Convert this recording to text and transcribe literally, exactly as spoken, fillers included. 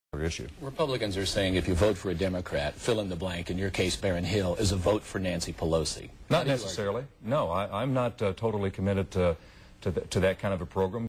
issue. Republicans are saying if you vote for a Democrat, fill in the blank, in your case Barron Hill, is a vote for Nancy Pelosi. Not necessarily. No, I, I'm not uh, totally committed to, to, the, to that kind of a program.